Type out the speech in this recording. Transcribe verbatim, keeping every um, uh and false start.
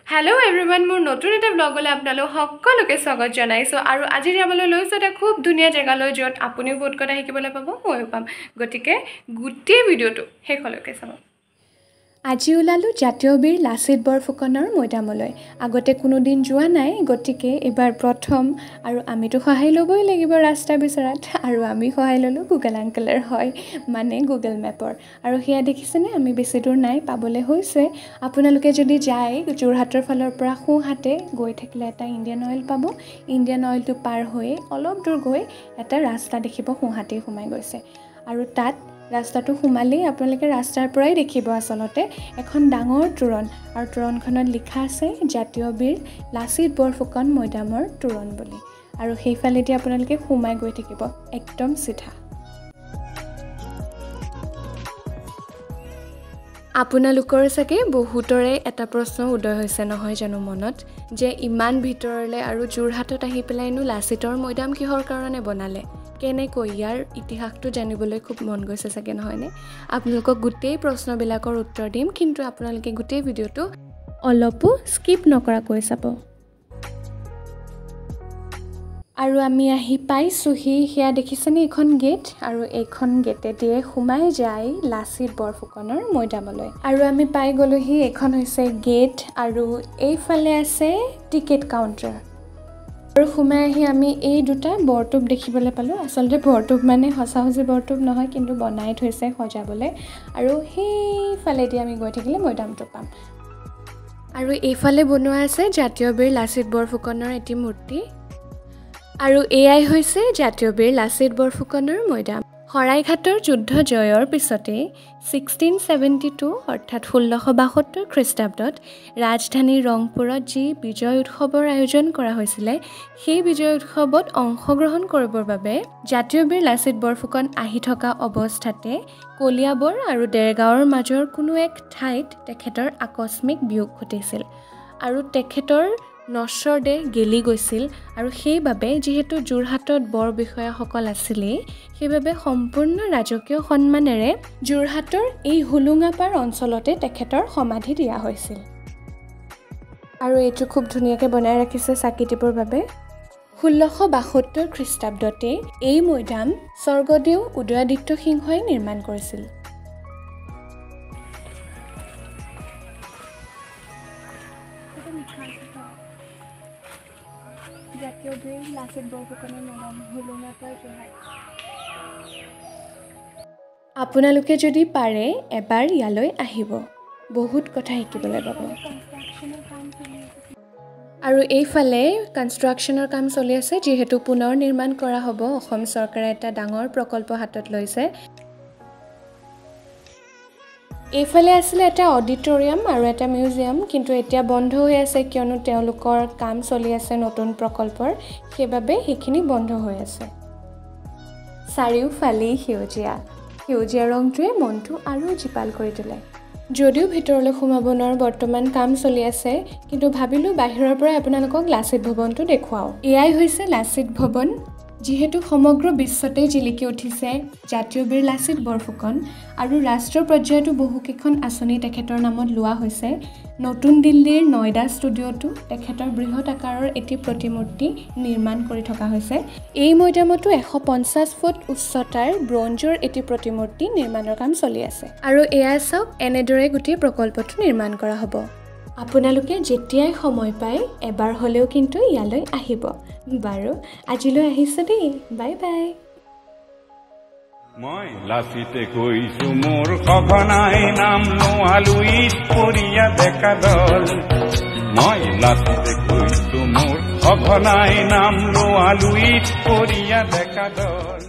Hello everyone, মোৰ নতুন এটা ব্লগলৈ আপোনালোক সকলোকে স্বাগত জনাইছো আৰু আজি যাবলৈ লৈছো এটা খুব ধুনীয়া জেগালৈ যত আপুনিও বহুত কথা শিকিবলৈ পাব ময়ো পাম গতিকে গোটেই ভিডিওটো শেষলৈকে চাব আজি ওলালো জাতীয় বীৰ লাচিত বৰফুকনৰ মৈদামলৈ আগতে কোনো দিন যোৱা নাই গতিকে এবাৰ প্ৰথম আৰু আমিতো সহায় লবই লাগিব ৰাস্তা বিচৰাত আৰু আমি সহায় ললো গুগল আঙ্কেলৰ হয় মানে গুগল মেপৰ আৰু হিয়া দেখিছেনে আমি বেছি দূৰ নাই পাবলৈ হৈছে আপোনালোকে যদি যায় জোৰহাটৰ ফালৰ পৰা সোঁহাতে গৈ থাকিলে এটা ইণ্ডিয়ান অইল পাব ইণ্ডিয়ান অইলটো পাৰ হৈ অলপ দূৰ গৈ এটা ৰাস্তা দেখিব সোঁহাতে সোমাই গৈছে আৰু তাত ৰাস্তাটো সোমালি আপোনালোকে ৰাস্তাৰ পৰাই দেখিব আসলতে এখন ডাঙৰ তোৰণ আৰু তোৰণখনত লিখা আছে জাতীয় বীৰ লাচিত বৰফুকন মৈদামৰ তোৰণ বুলি আৰু সেইফালেদি আপোনালোকে সোমাই গৈ থাকিব একদম সিধা আপোনালোকৰ সকে বহুতৰে এটা প্ৰশ্ন উদয় হৈছে নহয় জানো মনত যে ইমান ভিতৰলে আৰু জোৰহাটত আহি পেলাইনো লাচিতৰ মৈদাম কিহৰ কাৰণে বনালে কেনে কৈ ইয়াৰ ইতিহাসটো জানিবলৈ খুব মন গৈছে সকে নহয়নে আপোনালোকক গোটেই প্ৰশ্নবিলাকৰ উত্তৰ দিম কিন্তু আপোনালোকে গোটেই ভিডিওটো অলপো স্কিপ নকৰাকৈ চাব আৰু আমি আহি পাইছোহি হিয়া দেখিছেনে এখন গেট আৰু এইখন গেটে দিয়ে সোমাই যায় লাচিত বৰফুকনৰ মৈদামলৈ আৰু আমি পাই গলোহি এখন হৈছে গেট আৰু এইফালে আছে টিকেট কাউন্টাৰ আৰু সোমাই আহি আমি এই দুটা বৰটোপ দেখিবলৈ পালো আসলতে বৰটোপ মানে হসাহসি বৰটোপ নহয় কিন্তু বনাই থৈছে সজাবলৈ আৰু সেইফালেদি আমি গৈ থাকিলে মৈদামটো পাম আৰু এইফালে বনোৱা আছে জাতীয় বীৰ লাচিত বৰফুকনৰ এটি মূৰ্তি আৰু এয়াই হৈছে জাতীয় বীৰ লাচিত বৰফুকনৰ মৈদাম হৰাইঘাটৰ যুদ্ধ জয়ৰ পিছতে ষোল্লশ বাসত্তৰ অৰ্থাৎ ষোল্লশ বাসত্তৰ খ্ৰীষ্টাব্দত ৰাজধানী ৰংপুৰত যি বিজয় উৎসৱৰ আয়োজন কৰা হৈছিল সেই বিজয় উৎসৱত অংশগ্ৰহণ কৰিবৰ বাবে জাতীয় বীৰ লাচিত বৰফুকন আহি থকা অৱস্থাতে কলিয়াবৰ আৰু দেৰগাঁৱৰ মাজৰ কোনো এক ঠাইত তেখেতৰ আকস্মিক বিয়োগ ঘটিছিল আৰু তেখেতৰ নশ্বৰ দেহ গেলি গৈছিল আৰু সেইবাবে যেহেতু জোৰহাটত বৰ বিষয়াসকল আছিলে সেইবাবে সম্পূৰ্ণ ৰাজকীয় সন্মানেৰে জোৰহাটৰ এই হুলুঙাপাৰ অঞ্চলতে তেখেতৰ সমাধি দিয়া হৈছিল আৰু এইটো খুব ধুনীয়াকৈ বনাই ৰাখিছে চাকিটিবৰ বাবে ষোল্লশ বাসত্তৰ খ্ৰীষ্টাব্দতে এই মৈদাম স্বৰ্গদেউ উদয়াদিত্য সিংহই নিৰ্মাণ কৰিছিল জাতীয় বীৰ লাচিত বৰফুকনৰ মৈদাম হুলুঙাপাৰ জোৰহাট আপোনালোকে যদি পাৰে এবাৰ ইয়ালৈ আহিব বহুত কথা শিকিবলৈ পাব আৰু এইফালে কনষ্ট্ৰাকচনৰ কাম চলি আছে যেহেতু পুনৰ নিৰ্মাণ কৰা হ'ব অসম চৰকাৰে এটা ডাঙৰ প্ৰকল্প হাতত লৈছে এইফালে আছিল এটা অডিটৰিয়াম আৰু এটা মিউজিয়াম কিন্তু এতিয়া বন্ধ হৈ আছে কিয়নো তেওঁলোকৰ কাম চলি আছে নতুন প্ৰকল্পৰ সেইবাবে সেইখিনি বন্ধ হৈ আছে চাৰিওফালে সেউজীয়া সেউজীয়া ৰংটোৱে মনটো আৰু জীপাল কৰি তোলে যদিও ভিতৰলৈ সোমাব নোৱাৰো বৰ্তমান কাম চলি আছে কিন্তু ভাবিলো বাহিৰৰ পৰা আপোনালোকক লাচিত ভৱনটো দেখুৱাও এয়াই হৈছে লাচিত ভৱন যেহেতু সমগ্ৰ বিশ্বতে জিলিকি উঠিছে জাতীয় বীৰ লাচিত বৰফুকন আৰু ৰাষ্ট্ৰীয় পৰ্যায়তো বহুকেইখন আঁচনি তেখেতৰ নামত লোৱা হৈছে নতুন দিল্লীৰ নয়ডা ষ্টুডিঅ'টো তেখেতৰ বৃহৎ আকাৰৰ এটি প্ৰতিমূৰ্তি নিৰ্মাণ কৰি থকা হৈছে এই মৈদামতো এশ পঞ্চাছ ফুট উচ্চতাৰ ব্ৰঞ্জৰ এটি প্ৰতিমূৰ্তি নিৰ্মাণৰ কাম চলি আছে আৰু এয়া চাওক এনেদৰে গোটেই প্ৰকল্পটো নিৰ্মাণ কৰা হ'ব আপোনালোকে যেতিয়াই সময় পায় এবাৰ হ'লেও কিন্তু ইয়ালৈ আহিব বাৰু আজিলৈ আহিছো দেই বাই বাই মই লাচিতে কৈছো মোৰ সঘনাই নাম লোৱালো ইস্পৰীয়া ডেকা দল মই লাচিতে কৈছো মোৰ সঘনাই নাম লোৱালো ইস্পৰীয়া ডেকা দল